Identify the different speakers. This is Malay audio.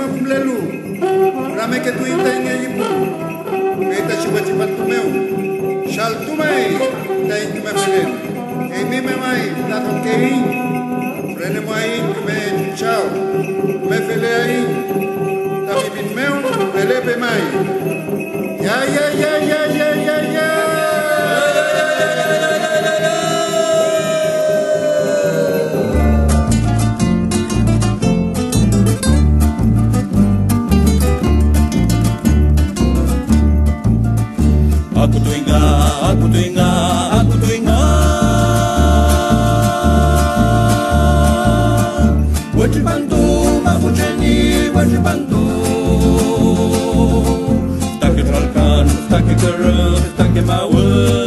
Speaker 1: kumlelu. Rame que tu intenge ibu. Kita coba cepat tu meu. Shal tu mai, teng tu mefelen. Emi memai, dato kein. Frene mai me chao. Mefele ai. Tapi bin meu, pele mai. Ya ya ya ya ya ya ya.
Speaker 2: Aku tu ingat, aku tu ingat, aku tu ingat. Wajib bantu, mampu jadi wajib bantu. Tak keteralkan, tak kekerut, tak kemauan.